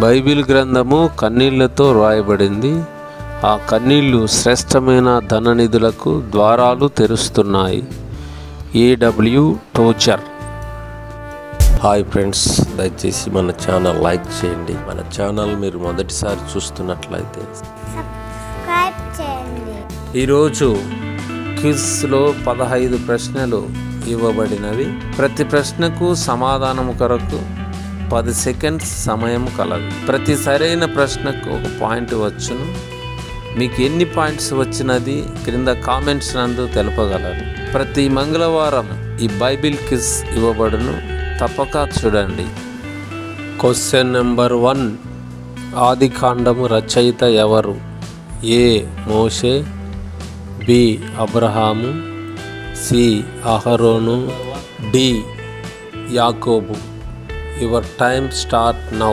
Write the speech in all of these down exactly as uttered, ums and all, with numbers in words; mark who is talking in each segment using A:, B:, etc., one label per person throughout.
A: Bible గ్రంథము కన్నీళ్లతో రాయబడింది. ఆ కన్నీళ్లు శ్రేష్టమైన ధననిధులకు ద్వారాలు తెరుస్తున్నాయి. ఏడబ్ల్యూ టోచర్.
B: హాయ్ ఫ్రెండ్స్, దయచేసి మన ఛానల్ లైక్ చేయండి. మన ఛానల్ మీరు మొదటిసారి చూస్తున్నట్లయితే
C: సబ్స్క్రైబ్ చేయండి.
A: ఈరోజు క్విజ్లో పదహైదు ప్రశ్నలు ఇవ్వబడినవి. ప్రతి ప్రశ్నకు సమాధానము కొరకు పది సెకండ్స్ సమయం కలదు. ప్రతి సరైన ప్రశ్నకు ఒక పాయింట్ వచ్చును. మీకు ఎన్ని పాయింట్స్ వచ్చినది క్రింద కామెంట్స్ నందు తెలపగలరు. ప్రతి మంగళవారం ఈ బైబిల్ క్విజ్ ఇవ్వబడును, తప్పక చూడండి. Question number one. ఆది కాండము రచయిత ఎవరు? ఏ మోషే, బి అబ్రహాము, సి అహరోను, డి యాకోబు. Your time start now.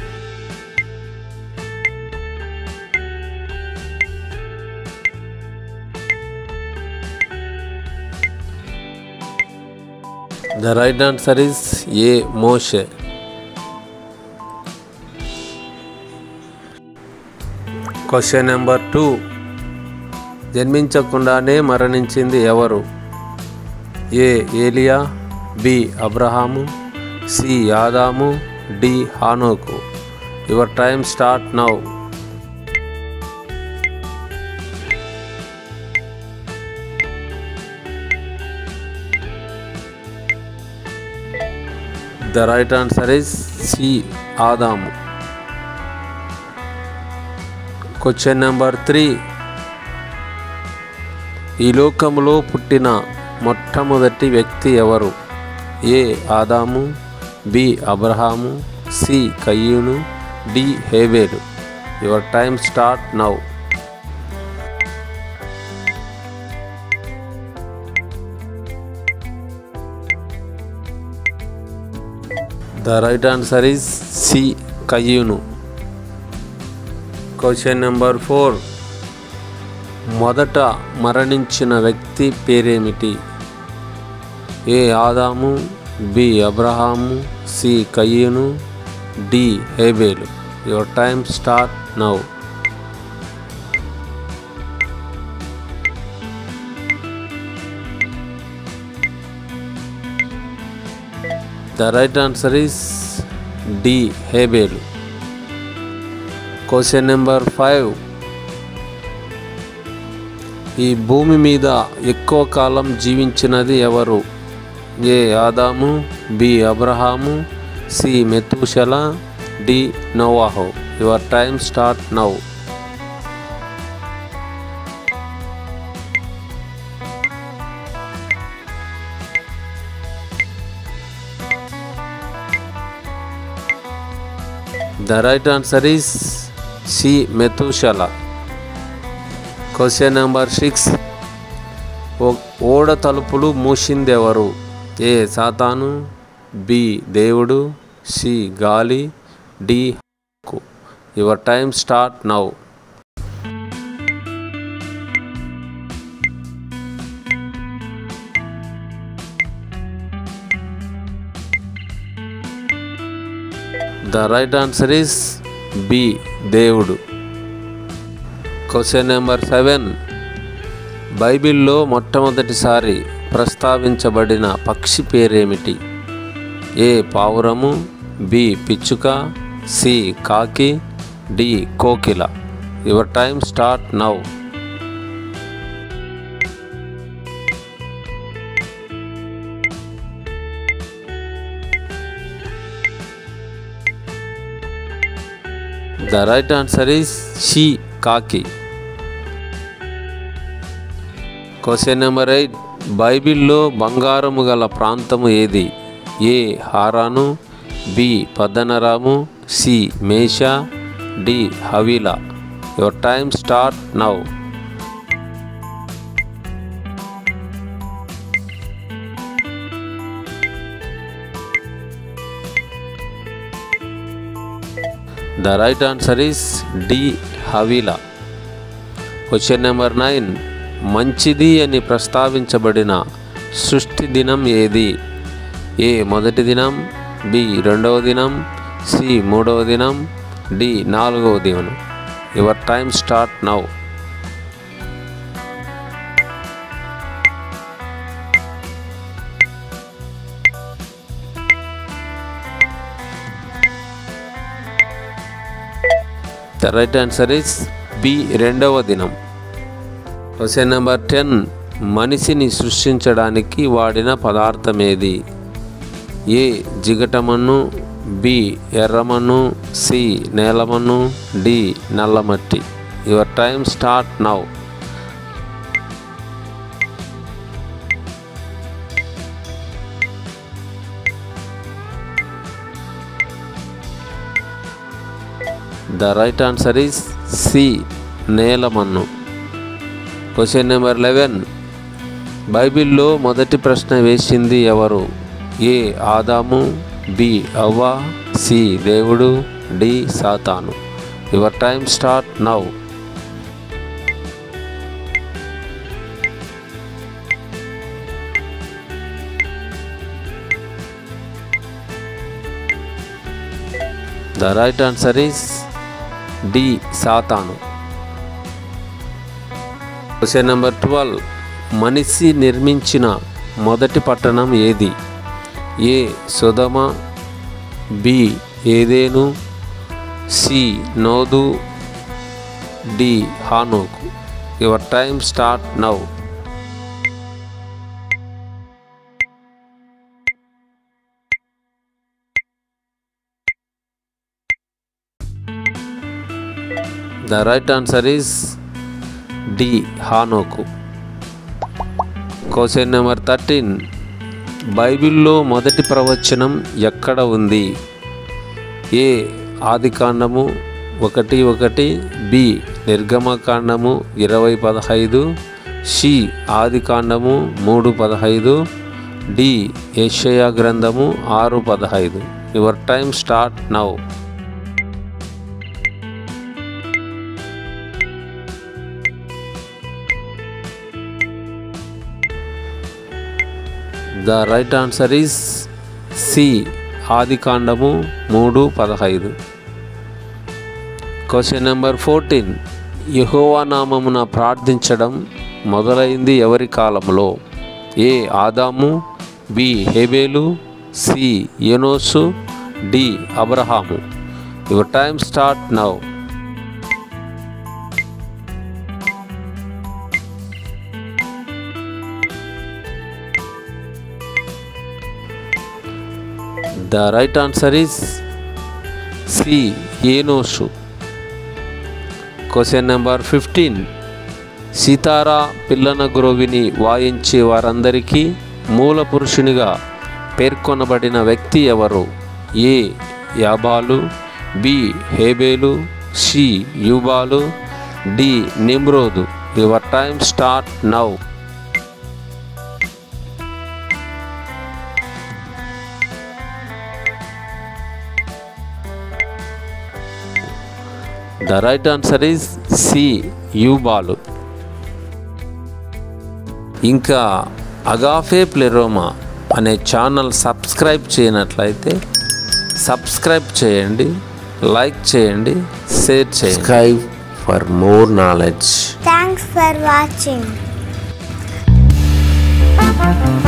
A: The right answer is A. Moshe. Question number two. జన్మించకుండానే మరణించింది ఎవరు? ఏ ఏలియా, బి అబ్రహాము, సి ఆదాము, డి హానోకు. Your time start now. The right answer is C. ఆదాము. Question number three. ఈ లోకములో పుట్టిన మొట్టమొదటి వ్యక్తి ఎవరు? ఏ ఆదాము, బి అబ్రహాము, సి కయ్యూను, డి హేబెలు. Your time start now. The right answer is C. కయ్యూను. Question number four. మొదట మరణించిన వ్యక్తి పేరేమిటి? ఏ ఆదాము, బి అబ్రహాము, సి కయ్యూను, డి హేబెలు. Your time start now. The right answer is D. హేబెలు. Question number five. ఈ భూమి మీద ఎక్కువ కాలం జీవించినది ఎవరు? ఏ ఆదాము, బి అబ్రహాము, సి మెతూషల, డి నోవాహు. Your time start now. The right answer is C. మెతూషల. Question number six. ఓడ తలుపులు మూసిందెవరు? ఏ సాతాను, బి దేవుడు, సి గాలి, డి హక్కు. Your time start now. The right answer is B. దేవుడు. Question number seven. బైబిల్లో మొట్టమొదటిసారి ప్రస్తావించబడిన పక్షి పేరేమిటి? ఏ పావురము, బి పిచ్చుక, సి కాకి, డి కోకిల. Your time start now. The right answer is C. కాకి. Question number eight. బైబిల్లో బంగారము గల ప్రాంతము ఏది? ఏ హారాను, బి పద్దనరాము, సి మేషా, డి హవీలా. Your time start now. The right answer is D. హవీలా. Question number nine. మంచిది అని ప్రస్తావించబడిన సృష్టి దినం ఏది? ఏ మొదటి దినం, బి రెండవ దినం, సి మూడవ దినం, డి నాలుగవ దీవెన. Your time start now. The right answer is B రెండవ దినం. Question number ten. మనిషిని సృష్టించడానికి వాడిన పదార్థం ఏది? ఏ జిగటమన్ను, బి ఎర్రమన్ను, సి నేలమన్ను, డి నల్లమట్టి. Your time start now. The right answer is C నేలమన్ను. Question number eleven. బైబిల్లో మొదటి ప్రశ్న వేసింది ఎవరు? ఏ ఆదాము, బి అవ్వ, సి దేవుడు, డి సాతాను. Your time start now. The right answer is D సాతాను. Question number twelve. మనిషి నిర్మించిన మొదటి పట్టణం ఏది? ఏ సొదొమ, బి ఏదెను, సి నోదు, డి హానోకు. Your time start now. The right answer is D హానోకు. Question number thirteen. బైబిల్లో మొదటి ప్రవచనం ఎక్కడ ఉంది? ఏ ఆదికాండము ఒకటి ఒకటి, బి నిర్గమకాండము ఇరవై పదహైదు, సి ఆదికాండము మూడు పదహైదు, డి యెషయా గ్రంథము ఆరు పదహైదు. Your time start now. The right answer is C ఆదికాండము మూడు పదహైదు. Question number fourteen. యెహోవా నామమున ప్రార్థించడం మొదలైంది ఎవరి కాలంలో? ఏ ఆదాము, బి హేబేలు, సి ఎనోసు, డి అబ్రహాము. Your time start now. The right answer is C ఏనోషు. Question number fifteen. సితారా పిల్లన గ్రోవిని వాయించే వారందరికీ మూల పురుషునిగా పేర్కొనబడిన వ్యక్తి ఎవరు? ఏ యాబాలు, బి హేబేలు, సి యూబాలు, డి నిమ్రోదు. Your time start now. The right answer is C యూబాలు. ఇంకా అగాఫే ప్లెరోమా అనే ఛానల్ సబ్స్క్రైబ్ చేయనట్లయితే సబ్స్క్రైబ్ చేయండి, లైక్ చేయండి, షేర్ చేయండి.
B: Subscribe for more knowledge.
C: Thanks for watching.